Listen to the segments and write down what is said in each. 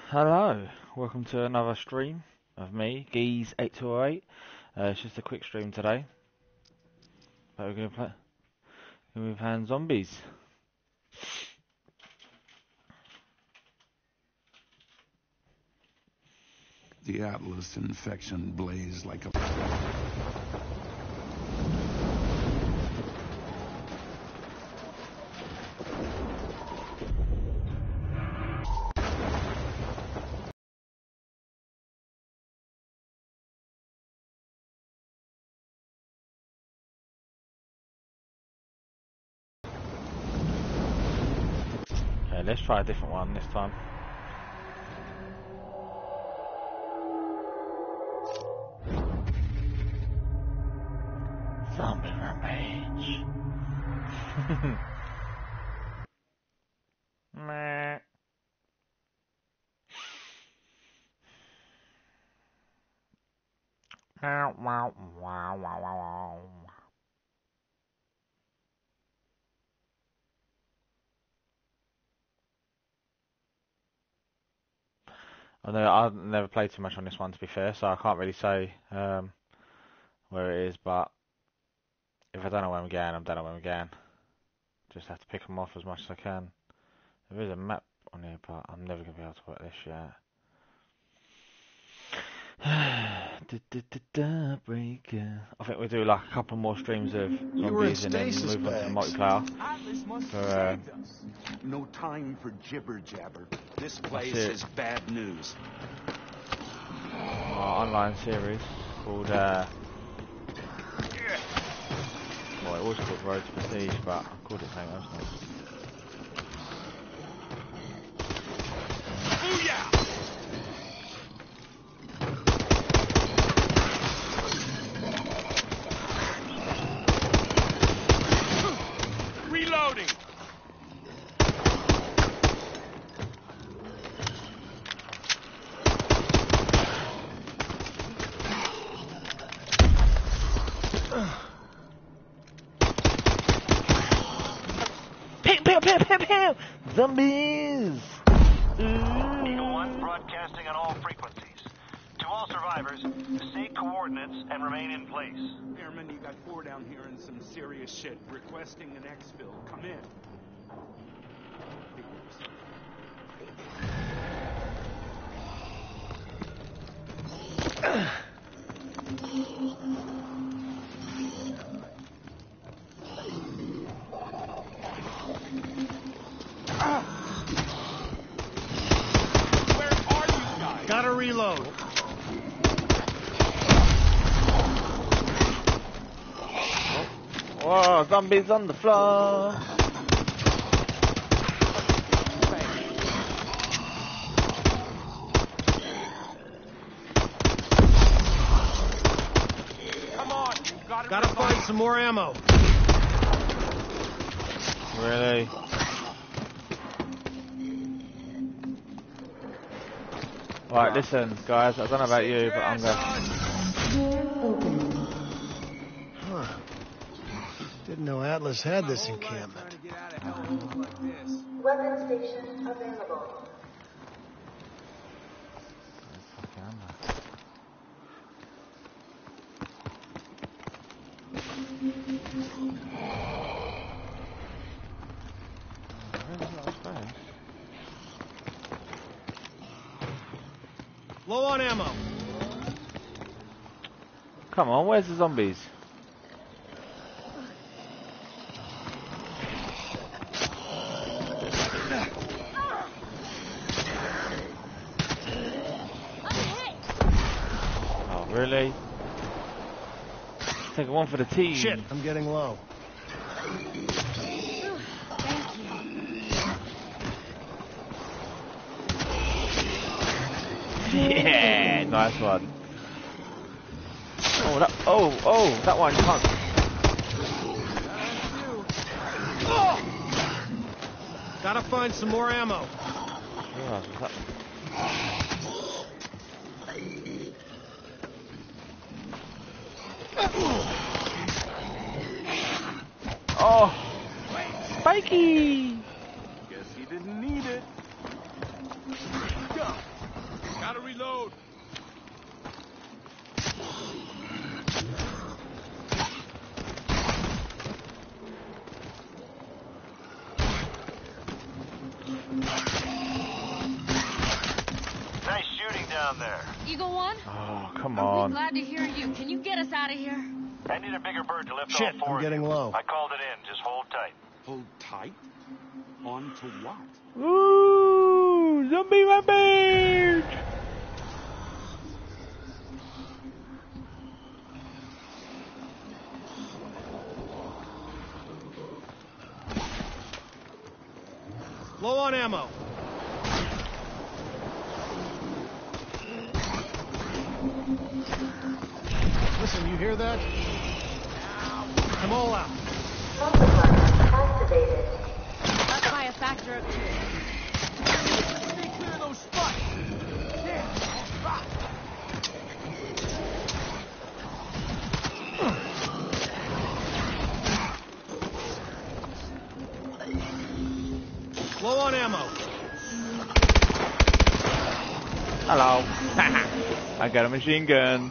Hello, welcome to another stream of me, Geese8208. It's just a quick stream today. But we're gonna be playing zombies. The Atlas infection blazed like a... Okay, let's try a different one this time. Zombie rampage. Meh. Wow, wow, wow, wow, wow. I've never played too much on this one, to be fair, so I can't really say where it is, but if I don't know where I'm going, I don't know where I'm going. Just have to pick them off as much as I can. There is a map on here, but I'm never going to be able to work this yet. Breaker. I think we'll do like a couple more streams of zombies and then move on to the multiplayer. No time for jibber jabber. This place is bad news. Our online series called well, it was called Road to Prestige, but I called it something else now. Booyah! Reloading. Pew pew pew pew pew! Zombies! Eagle 1 broadcasting on all frequencies. To all survivors, stay coordinates and remain in place. Airman, you got 4 down here and some serious shit. Requesting an exfil. Come in. Where are you guys? Gotta reload. Whoa, zombies on the floor! Come on, you Gotta find some more ammo. Really? Right, listen, guys, I don't know about you, but I'm going. Huh. Didn't know Atlas had this encampment. Weapon station available. Low on ammo. Come on, where's the zombies? Oh, really? Take one for the team. Shit, I'm getting low. Yeah, nice one. Oh, that one you can't. Gotta find some more ammo. Oh, spiky! Guess he didn't need it. reload. Nice shooting down there. Eagle One? Oh, come I'm on. glad to hear you. Can you get us out of here? I need a bigger bird to lift Shit, all four I'm of getting you. low. I called it in. Just hold tight. Hold tight. On to what? Ooh, zombie rampage! Low on ammo. Listen, you hear that? I'm all out. Multiplier activated. Up by a factor of 2. Stay clear of those spots. Low on ammo. Hello. I got a machine gun.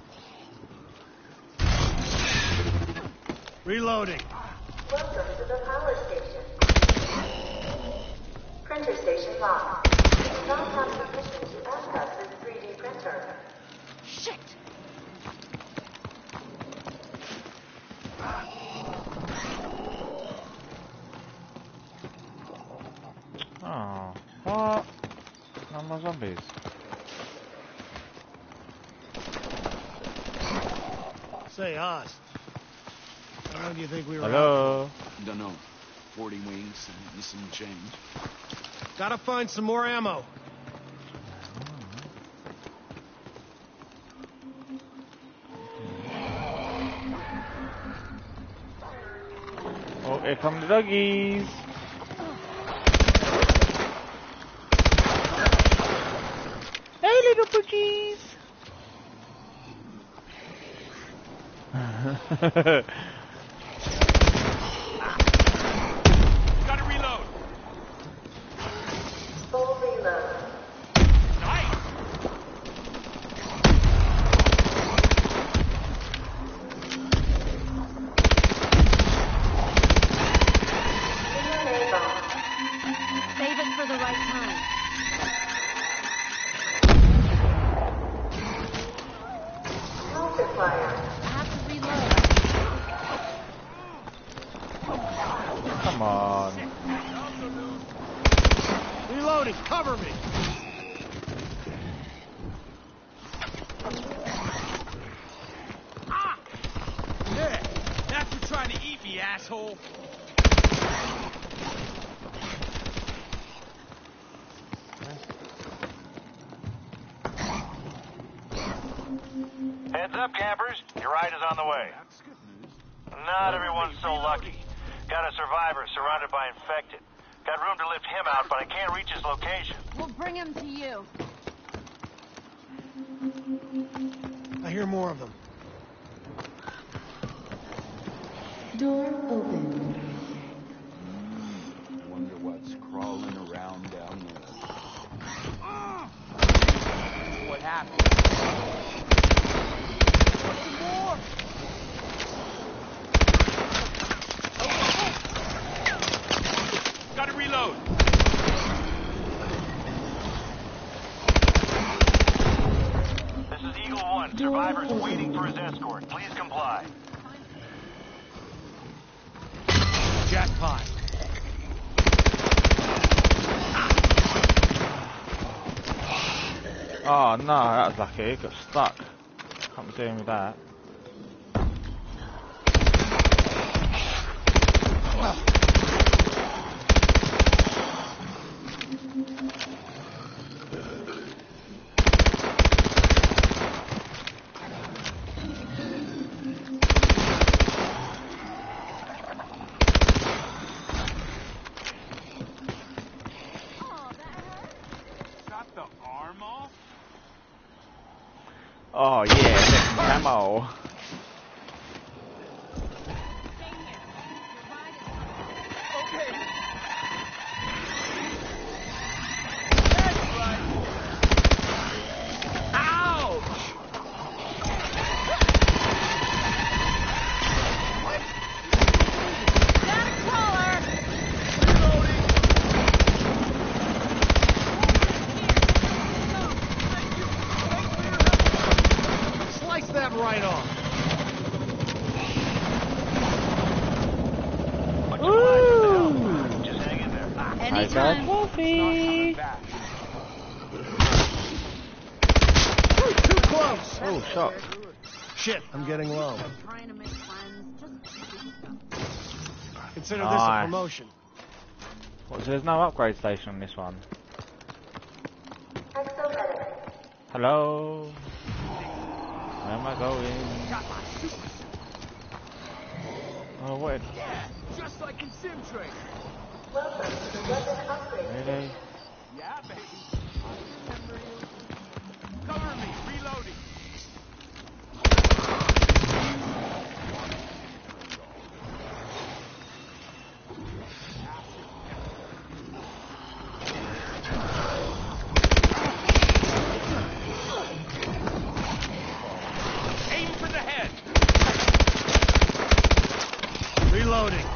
Reloading. Welcome to the power station. Printer station locked. You do not have permission to access this 3D printer. Shit! Oh, what? No more zombies. Say, Oz. How long do you think we were out Hello? Dunno. 40 wings and some change. for? Gotta find some more ammo. Oh, here come the doggies. Hey, little poochies. Gotta reload. Full reload. Nice. DNA bomb. Save it for the right time. Multiplier. I have to reload. Come on. Reloading. Cover me. Yeah. That's for trying to eat me, asshole. Heads up, campers. Your ride is on the way. That's good news. Not everyone's so lucky. Got a survivor surrounded by infected. Got room to lift him out, but I can't reach his location. We'll bring him to you. I hear more of them. Door open. Wonder what's crawling around down there. What happened? Some more. Gotta reload. This is Eagle One. Survivor's waiting for his escort. Please comply. Jackpot. Oh no, that was lucky. It got stuck. Can't be doing with that. Got the arm off? Oh yeah, camo. Okay. That's right. that right off. Woo! Just hang in there. Anytime. Coffee. Too close. Oh, shot. Shit, I'm getting low. Trying to make friends. Just Consider this a Nice. promotion. What, so there's no upgrade station on this one? Exomedic. Hello? Where am I going? Oh, what? Just like in Sim Train. Welcome to the weapon upgrade. Really? Yeah, baby. I remember you. Cover me. Reloading. Aim for the head. Reloading.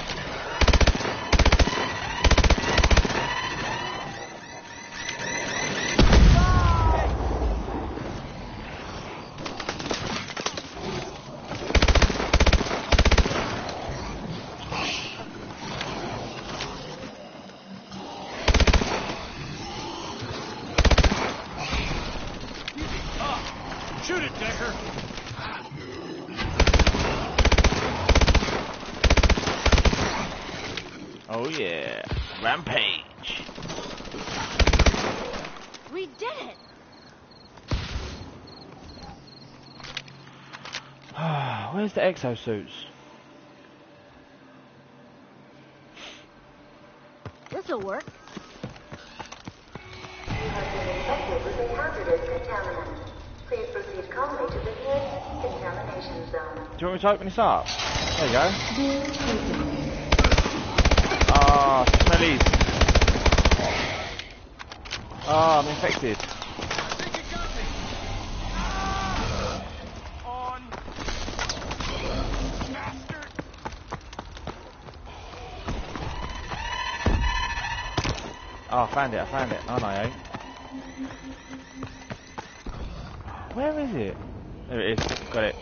Shoot it, Decker. Oh, yeah. Rampage. we did it. Where's the exosuits? This'll work. You have been infected with a hazardous contaminant. Please proceed calmly to the nearest contamination zone. Do you want me to open this up? There you go. Ah, smellies. Ah, I'm infected. On. Bastard. Oh, I found it. Oh, no, I ain't. Where is it? There it is. Got it.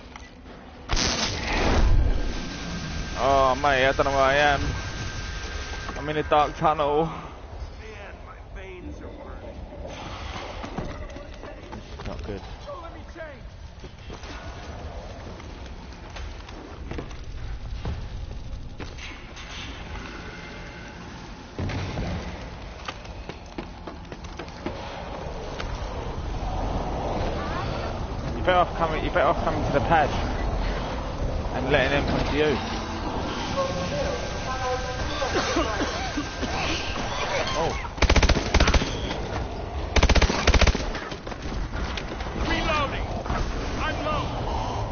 Oh, mate, I don't know where I am. I'm in a dark tunnel. Man, my veins are burning. This is not good. Oh, let me change. You better off coming to the pad and letting them come to you. Oh. Reloading. I'm low.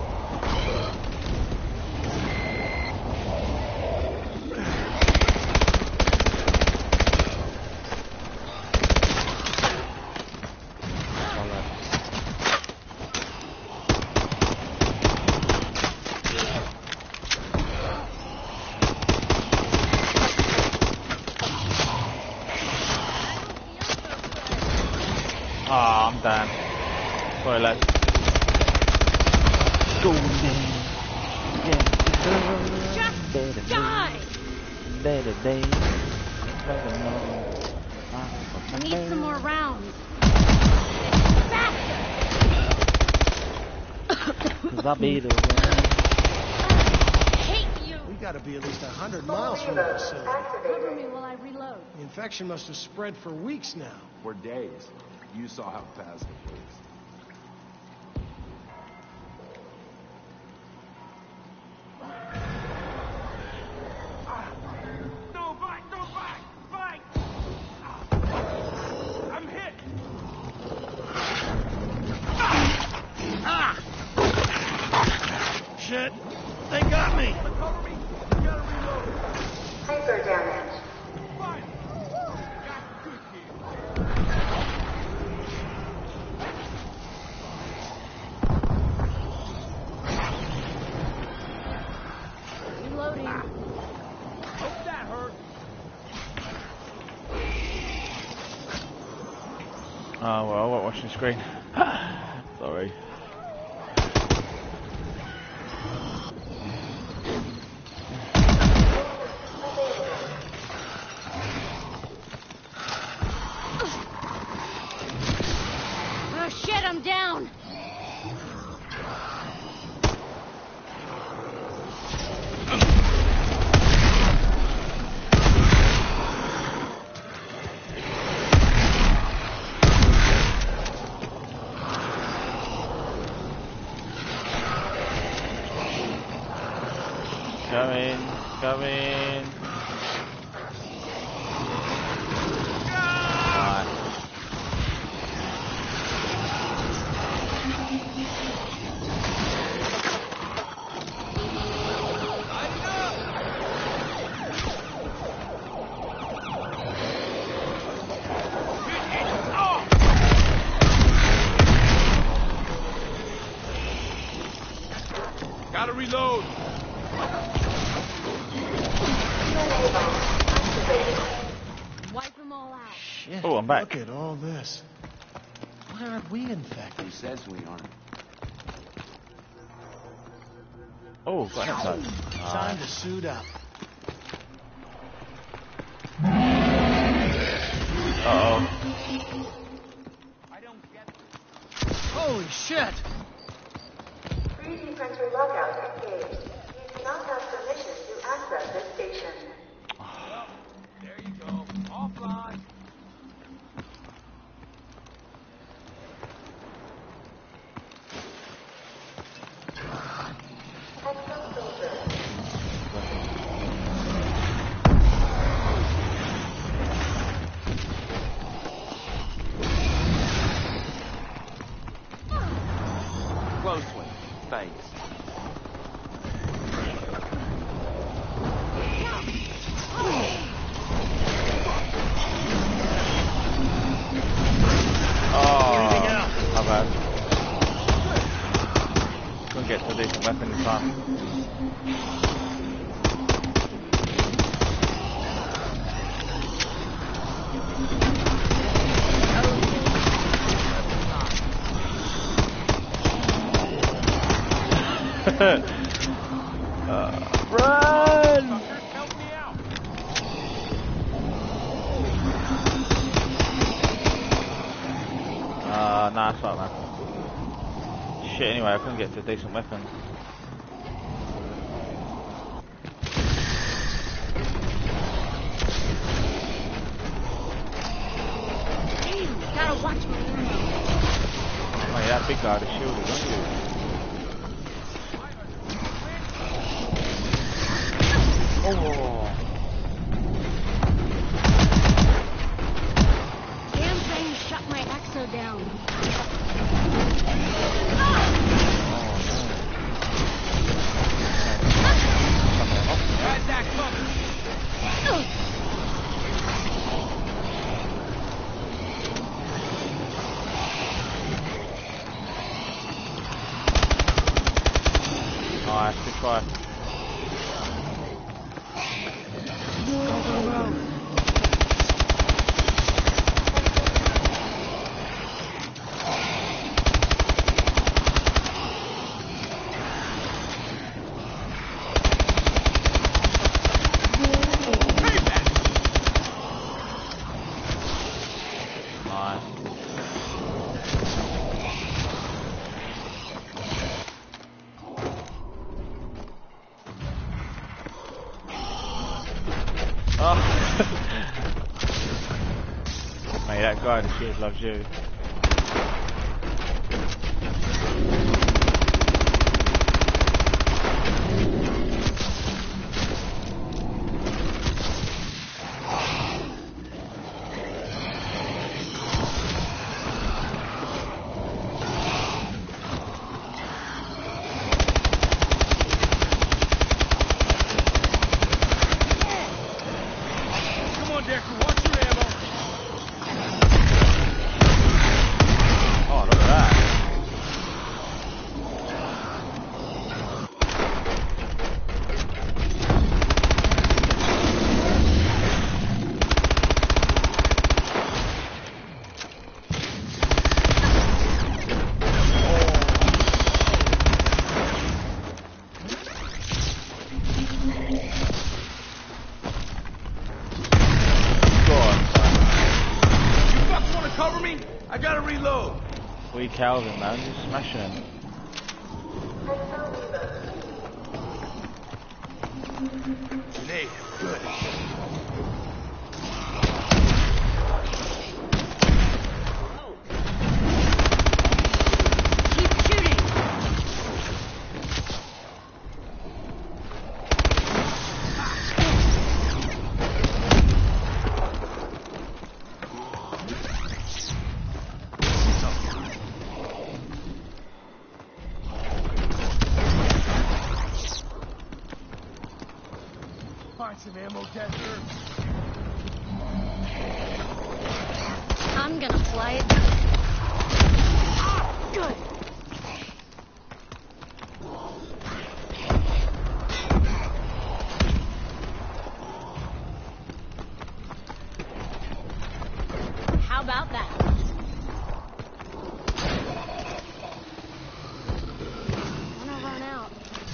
Ah, I'm done. Sorry, lads. Just die. I need some more rounds. Faster. Cause I'll be the one. Hate you. We gotta be at least 100 miles from the facility. Cover me while I reload. The infection must have spread for weeks now. For days. You saw how fast it was. No, back! No, back! Back! I'm hit! Shit, they got me. Cover me! You gotta reload! Hyper damage. Fine! Got good here! Reloading. Hope that hurt! Oh, well, I won't watch the screen. Sorry. him down. Coming. Gotta reload. Wipe them all out. Shit, Oh, I'm back. Look at all this. Why aren't we infected? Who says we aren't? Oh, got an episode. Time to suit up. Uh-oh. Holy shit! 3D printer lockout engaged. You do not have permission to access this station. There you go. Offline. Exo filter. Close one. Thanks. Oh, how bad. Couldn't get to a decent weapon in time. Run! Help me out. Nah, it's alright, man. Shit, anyway, I couldn't get to a decent weapon. Damn, gotta watch my ammo. Oh, yeah, that big guy, the shield is on you. Oh. Damn thing shut my exo down. Guys, that coming. Nice, good try. Oh. Mate, that guy, the shield loves you. Come on, Decker. Watch your ammo. Calvin, man, just smashing him. Grenade. Good. Keep shooting. Find some ammo, Catcher. I'm gonna fly it. Good. How about that? Wanna run out?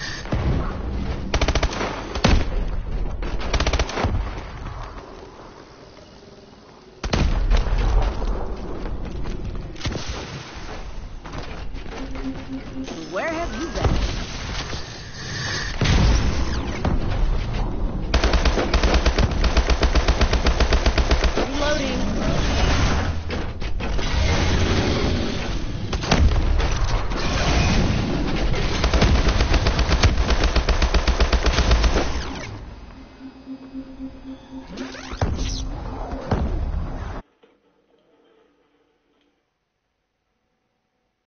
Where have you been? Reloading.